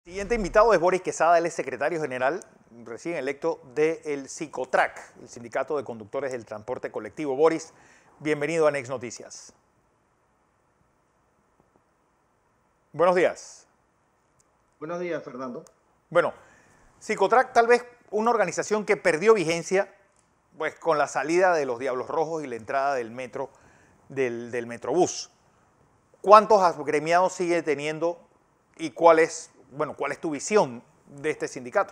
Siguiente invitado es Boris Quesada, él es secretario general recién electo del Sicotrac, el Sindicato de Conductores del Transporte Colectivo. Boris, bienvenido a Next Noticias. Buenos días. Buenos días, Fernando. Bueno, Sicotrac tal vez una organización que perdió vigencia pues con la salida de los Diablos Rojos y la entrada del metro, del Metrobús. ¿Cuántos agremiados sigue teniendo y cuál es tu visión de este sindicato?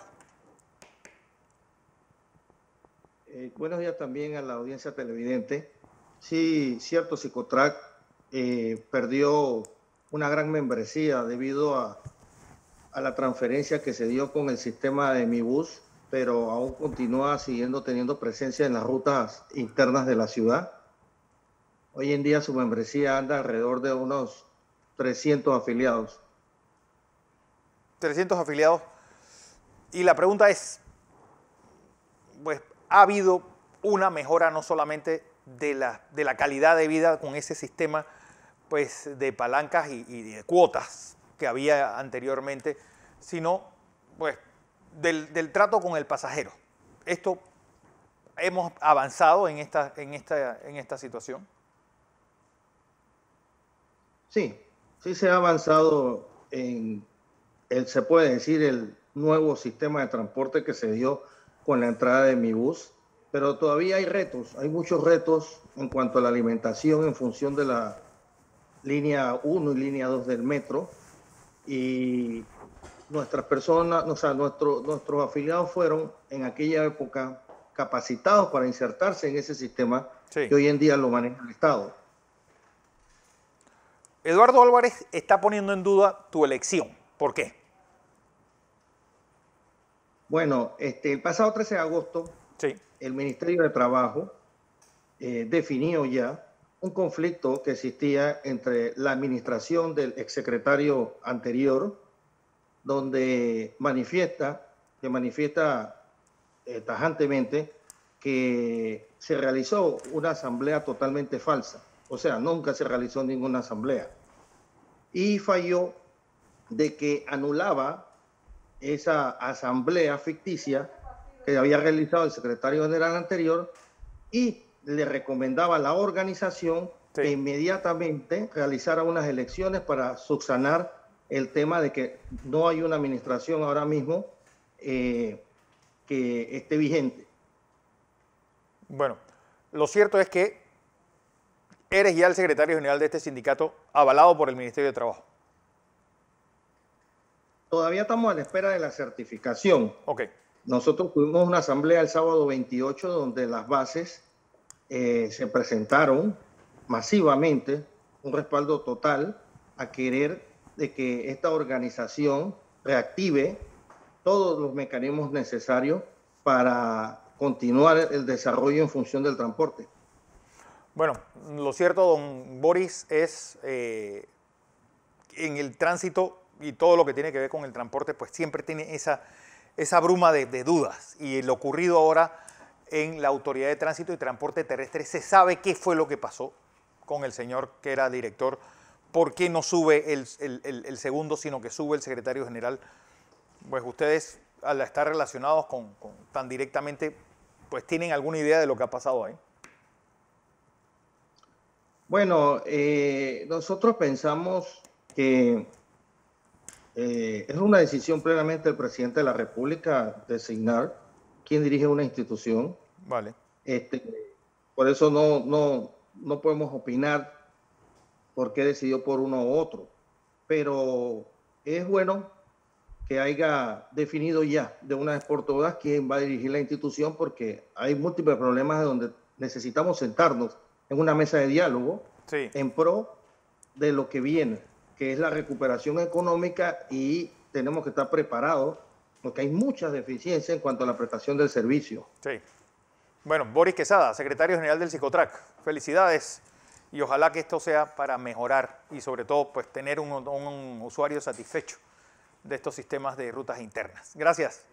Buenos días también a la audiencia televidente. Sí, cierto, Sicotrac perdió una gran membresía debido a la transferencia que se dio con el sistema de Mi Bus, pero aún continúa teniendo presencia en las rutas internas de la ciudad. Hoy en día su membresía anda alrededor de unos 300 afiliados. 300 afiliados. Y la pregunta es, pues, ¿ha habido una mejora no solamente de la calidad de vida con ese sistema pues, de palancas y de cuotas que había anteriormente, sino pues, del trato con el pasajero? ¿Esto hemos avanzado en esta situación? Sí, sí se ha avanzado se puede decir, el nuevo sistema de transporte que se dio con la entrada de Mi Bus, pero todavía hay retos, hay muchos retos en cuanto a la alimentación en función de la línea 1 y línea 2 del metro, y nuestras personas, o sea, nuestros afiliados fueron en aquella época capacitados para insertarse en ese sistema Sí. que hoy en día lo maneja el Estado. Eduardo Álvarez está poniendo en duda tu elección. ¿Por qué? Bueno, el pasado 13 de agosto, sí, el Ministerio de Trabajo definió ya un conflicto que existía entre la administración del exsecretario anterior, donde manifiesta tajantemente que se realizó una asamblea totalmente falsa. O sea, nunca se realizó ninguna asamblea. Y falló de que anulaba esa asamblea ficticia que había realizado el secretario general anterior y le recomendaba a la organización que inmediatamente realizara unas elecciones para subsanar el tema de que no hay una administración ahora mismo que esté vigente. Bueno, lo cierto es que eres ya el secretario general de este sindicato avalado por el Ministerio de Trabajo. Todavía estamos a la espera de la certificación. Okay. Nosotros tuvimos una asamblea el sábado 28 donde las bases se presentaron masivamente, un respaldo total a querer de que esta organización reactive todos los mecanismos necesarios para continuar el desarrollo en función del transporte. Bueno, lo cierto, don Boris, es en el tránsito y todo lo que tiene que ver con el transporte, pues siempre tiene esa bruma de dudas. Y lo ocurrido ahora en la Autoridad de Tránsito y Transporte Terrestre, se sabe qué fue lo que pasó con el señor que era director, por qué no sube el segundo, sino que sube el secretario general. Pues ustedes, al estar relacionados tan directamente, pues tienen alguna idea de lo que ha pasado ahí. Bueno, nosotros pensamos que es una decisión plenamente del presidente de la República designar quién dirige una institución. Vale. Por eso no podemos opinar por qué decidió por uno u otro. Pero es bueno que haya definido ya de una vez por todas quién va a dirigir la institución, porque hay múltiples problemas donde necesitamos sentarnos en una mesa de diálogo en pro de lo que viene, que es la recuperación económica, y tenemos que estar preparados porque hay muchas deficiencias en cuanto a la prestación del servicio. Sí. Bueno, Boris Quesada, secretario general del Sicotrac, felicidades y ojalá que esto sea para mejorar y sobre todo pues tener un usuario satisfecho de estos sistemas de rutas internas. Gracias.